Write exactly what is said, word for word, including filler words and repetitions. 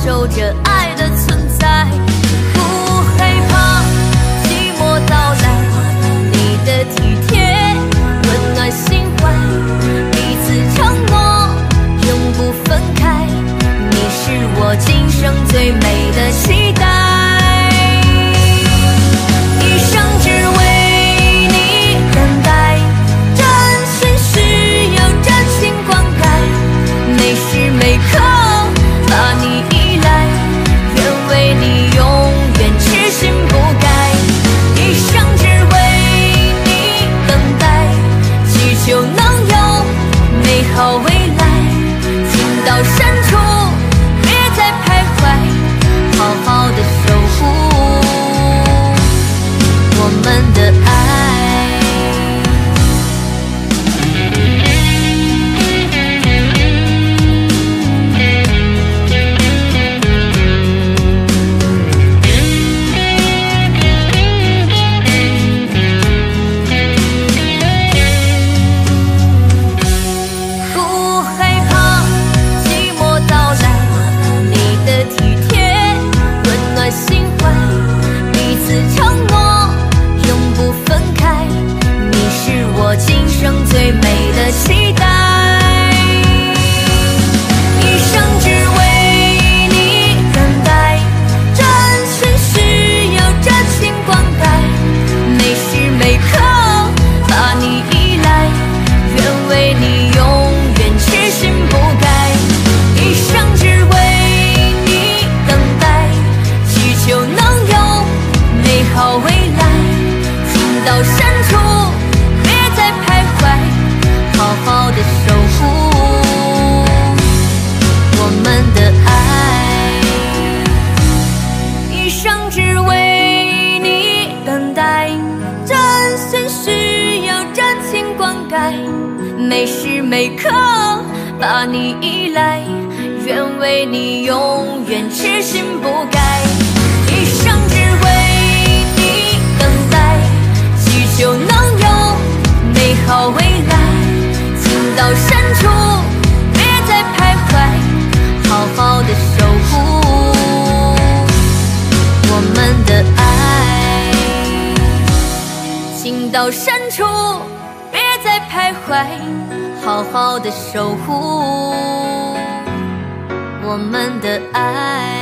守着爱的存在，不害怕寂寞到来。你的体贴温暖心怀，彼此承诺永不分开。你是我今生最美的期待，一生只为你等待，真心需要真心灌溉，每时每刻把你依赖，愿为你永远痴心不改，一生只为你等待，祈求能有美好未来，情到深处别再徘徊，好好的守护我们的爱。不害怕寂寞到来，你的体贴温暖心怀，彼此承诺永不分开，你是我今生最美的期待，一生只为你等待，真心需要真心灌溉，每时每刻把你依赖，愿为你永远痴心不改，一生只为你等待，祈求能有美好未来，情到深处别再徘徊，好好的守护我们的爱，一生只为你等待，真心需要真情灌溉，每时每刻把你依赖，愿为你永远痴心不改，一生只为你等待，祈求能有美好未来，情到深处别再徘徊，好好的守护我们的爱，情到深处别再徘徊，好好的守护我们的爱。